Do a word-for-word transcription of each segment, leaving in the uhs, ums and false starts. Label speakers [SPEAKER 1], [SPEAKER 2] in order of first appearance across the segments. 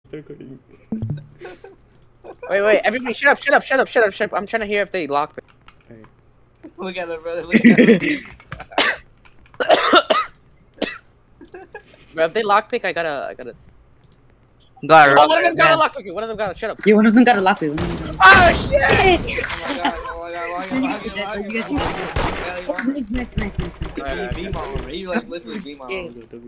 [SPEAKER 1] recording.
[SPEAKER 2] Wait, wait, everybody shut up, shut up, shut up, shut up, shut up. I'm trying to hear if they lock.
[SPEAKER 3] Right. Look at it, brother. Look at it.
[SPEAKER 2] Bro, if they lockpick, I gotta, I gotta.
[SPEAKER 4] Got it.
[SPEAKER 2] Oh, one of them got a lockpick. One of them got a. Shut up.
[SPEAKER 5] Yeah, one of them got a lockpick.
[SPEAKER 2] Oh shit!
[SPEAKER 3] Oh my god! Oh my god! Lock it! Lock it! Lock it! Lock it!
[SPEAKER 5] Nice, nice, nice, nice.
[SPEAKER 3] Right, B mom. He like literally B mom.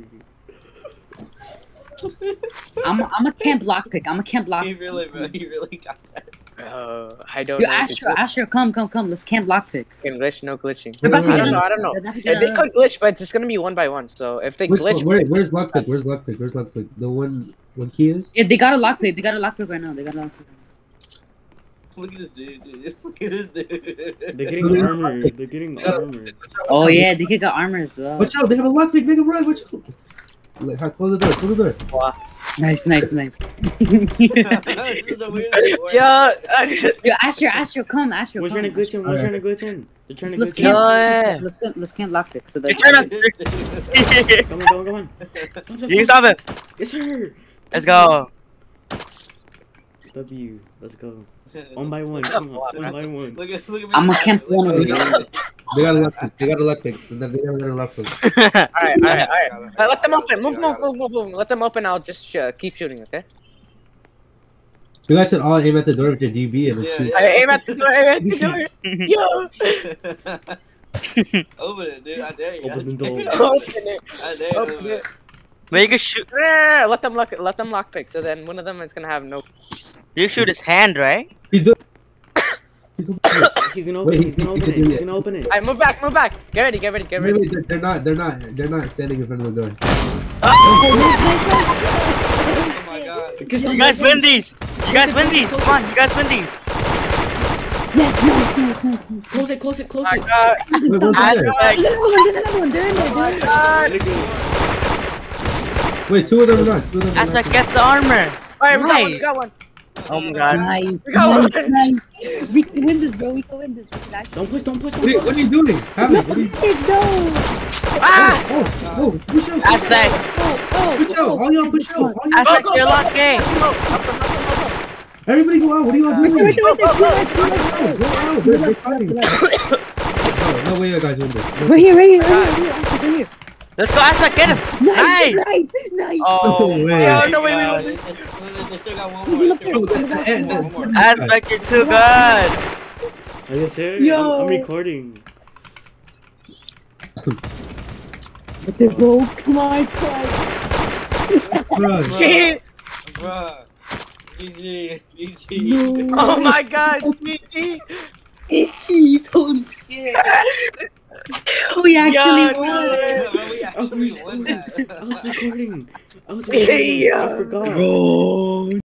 [SPEAKER 5] I'm, I'm a camp lockpick. I'm a camp lockpick.
[SPEAKER 3] He really, bro. He really got that.
[SPEAKER 2] Uh, I don't
[SPEAKER 5] Yo,
[SPEAKER 2] know.
[SPEAKER 5] Astro, Astro, come, come, come. Let's camp lockpick.
[SPEAKER 2] Can glitch, no glitching.
[SPEAKER 5] We're about to
[SPEAKER 2] I
[SPEAKER 5] get
[SPEAKER 2] don't know,
[SPEAKER 5] a-
[SPEAKER 2] I don't know.
[SPEAKER 5] we're about to
[SPEAKER 2] Yeah,
[SPEAKER 5] get
[SPEAKER 2] they
[SPEAKER 5] a-
[SPEAKER 2] could glitch, but it's gonna be one by one. So if they
[SPEAKER 6] Which
[SPEAKER 2] glitch,
[SPEAKER 6] one? Where, where's lockpick? Where's lockpick? Where's lockpick? The one, one key is?
[SPEAKER 5] Yeah, they got a lockpick. They got a lockpick right now. They got a lockpick.
[SPEAKER 3] Look at this dude, dude. Look at this dude.
[SPEAKER 1] They're getting armor. They're getting armor.
[SPEAKER 5] Oh yeah, they could got armor as well.
[SPEAKER 6] Watch out! They have a lockpick. Nigga, run! Watch out! Like, hi, close the door. Close the door.
[SPEAKER 5] Nice, nice, nice.
[SPEAKER 3] This is the weirdest word.
[SPEAKER 2] yeah. I just-
[SPEAKER 5] Yo, Astro, Astro, come, Astro.
[SPEAKER 1] We're
[SPEAKER 5] come.
[SPEAKER 1] trying to glitch in. We're
[SPEAKER 6] Alright.
[SPEAKER 1] trying to glitch in. They're trying to
[SPEAKER 5] Let's
[SPEAKER 1] glitch
[SPEAKER 5] camp.
[SPEAKER 4] No, yeah.
[SPEAKER 5] Let's let's camp lockpick. So that.
[SPEAKER 4] You're trying to.
[SPEAKER 1] in. Come on, come on, come on. Stop, stop,
[SPEAKER 4] You can
[SPEAKER 1] stop.
[SPEAKER 4] stop it.
[SPEAKER 1] Yes, sir.
[SPEAKER 4] Let's go.
[SPEAKER 1] W. Let's go. One by one. Come on. One by one.
[SPEAKER 3] Look at, look at me.
[SPEAKER 5] I'm a camp
[SPEAKER 3] Look
[SPEAKER 5] one
[SPEAKER 3] at
[SPEAKER 5] over
[SPEAKER 3] me.
[SPEAKER 5] here.
[SPEAKER 6] They got a lockpick. They got a lockpick. They got a lockpick.
[SPEAKER 2] Alright, alright, alright. Uh, let them open. Move, move, move, move, move. Let them open. I'll just uh, keep shooting. Okay.
[SPEAKER 6] You guys should all aim at the door with your D B and
[SPEAKER 3] Yeah,
[SPEAKER 6] shoot.
[SPEAKER 3] yeah.
[SPEAKER 2] I aim at the door. Aim at the door. Yo.
[SPEAKER 3] Open it, dude. I dare you.
[SPEAKER 1] Open the
[SPEAKER 3] I dare
[SPEAKER 1] door.
[SPEAKER 3] you.
[SPEAKER 2] Open it.
[SPEAKER 3] I dare you.
[SPEAKER 2] Open
[SPEAKER 3] Open
[SPEAKER 2] it.
[SPEAKER 3] it.
[SPEAKER 4] But you can shoot.
[SPEAKER 2] Yeah, let them lock. Let them lockpick. So then one of them is gonna have no.
[SPEAKER 4] You shoot his hand, right?
[SPEAKER 6] He's doing. He's doing.
[SPEAKER 1] He's gonna open
[SPEAKER 6] Wait,
[SPEAKER 1] it. He's gonna
[SPEAKER 6] he- he
[SPEAKER 1] open
[SPEAKER 6] can
[SPEAKER 1] it.
[SPEAKER 6] do
[SPEAKER 1] He's
[SPEAKER 6] it.
[SPEAKER 1] gonna open it.
[SPEAKER 2] Alright, move back, move back. Get ready, get ready, get
[SPEAKER 6] Wait,
[SPEAKER 2] ready.
[SPEAKER 6] wait, they're, they're not. They're not. They're not standing in front of the door.
[SPEAKER 3] Oh my god.
[SPEAKER 4] You guys win these. You guys win these. Come on, you guys win these.
[SPEAKER 5] Yes, nice, nice, nice, nice.
[SPEAKER 1] Close it. Close it. Close
[SPEAKER 2] Oh
[SPEAKER 1] it.
[SPEAKER 2] my god.
[SPEAKER 6] Wait, one's
[SPEAKER 4] I-
[SPEAKER 6] there.
[SPEAKER 5] There's another one. There's another one. They're in there.
[SPEAKER 2] Oh
[SPEAKER 5] They're
[SPEAKER 2] my
[SPEAKER 5] in there.
[SPEAKER 2] god.
[SPEAKER 1] Really good.
[SPEAKER 6] Wait, two of them are not. Two of them are
[SPEAKER 4] That's
[SPEAKER 6] not.
[SPEAKER 4] like get the armor.
[SPEAKER 2] Alright, we got one.
[SPEAKER 4] Nice.
[SPEAKER 2] We got one.
[SPEAKER 4] Oh my god.
[SPEAKER 5] Nice,
[SPEAKER 2] We got
[SPEAKER 5] nice,
[SPEAKER 2] one.
[SPEAKER 5] nice. We can win this, bro. We can win this. We can actually.
[SPEAKER 1] Don't push. Don't push.
[SPEAKER 6] What are, you,
[SPEAKER 1] Don't
[SPEAKER 6] what
[SPEAKER 1] push.
[SPEAKER 6] are you doing? Have it. What are you?
[SPEAKER 5] No.
[SPEAKER 2] Ah!
[SPEAKER 6] Oh, oh, push out.
[SPEAKER 4] That's
[SPEAKER 6] Push
[SPEAKER 4] like.
[SPEAKER 5] Oh, oh,
[SPEAKER 6] Push out. All y'all push out. All
[SPEAKER 4] That's
[SPEAKER 6] y'all.
[SPEAKER 4] like you're locked in.
[SPEAKER 6] Everybody go out. What are y'all doing?
[SPEAKER 5] Right there, right there, right there. Two right there, two right
[SPEAKER 6] Go
[SPEAKER 5] there.
[SPEAKER 6] out.
[SPEAKER 5] To
[SPEAKER 6] They're,
[SPEAKER 5] the
[SPEAKER 6] they're
[SPEAKER 5] left, to the left,
[SPEAKER 6] fighting.
[SPEAKER 5] to the left.
[SPEAKER 6] No, no way you guys doing this. No.
[SPEAKER 5] Right here, right here, right here, right here. Astro, right here.
[SPEAKER 4] Let's go, Aspect, get him.
[SPEAKER 5] Nice,
[SPEAKER 4] Nice.
[SPEAKER 5] nice, nice.
[SPEAKER 4] Oh,
[SPEAKER 6] No way.
[SPEAKER 2] Oh, no, wait, wait, wait.
[SPEAKER 3] They still- they still got one
[SPEAKER 5] He's
[SPEAKER 3] more.
[SPEAKER 5] in the
[SPEAKER 3] They still
[SPEAKER 5] front.
[SPEAKER 3] got
[SPEAKER 5] In the
[SPEAKER 3] one
[SPEAKER 5] back,
[SPEAKER 3] more.
[SPEAKER 5] in the back.
[SPEAKER 4] Aspect, you're too good.
[SPEAKER 1] Oh, yes, sir.
[SPEAKER 5] Yo.
[SPEAKER 1] I'm, I'm recording.
[SPEAKER 5] Let them go. Come on, come on.
[SPEAKER 6] Bruh.
[SPEAKER 2] Shit.
[SPEAKER 3] Bruh. G G. G G.
[SPEAKER 5] No.
[SPEAKER 2] Oh my god. G G.
[SPEAKER 5] Jeez, holy shit. We actually
[SPEAKER 2] Yeah,
[SPEAKER 5] won.
[SPEAKER 3] Bro, we actually won that.
[SPEAKER 1] I was recording. I was recording.
[SPEAKER 2] Yeah.
[SPEAKER 1] I forgot.
[SPEAKER 5] Bro.